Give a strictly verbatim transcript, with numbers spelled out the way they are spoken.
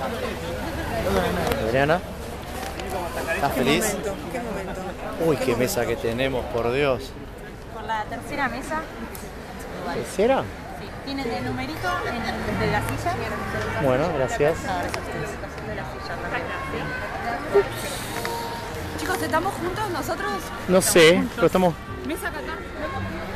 Adriana, ¿estás feliz? ¿Qué momento? ¿Qué momento? Uy, qué mesa que tenemos, por Dios. Por la tercera mesa. ¿Tercera? Sí, tienen el numerito en el de la silla. Bueno, gracias. Chicos, ¿estamos juntos nosotros? No sé, pero estamos... Mesa acá.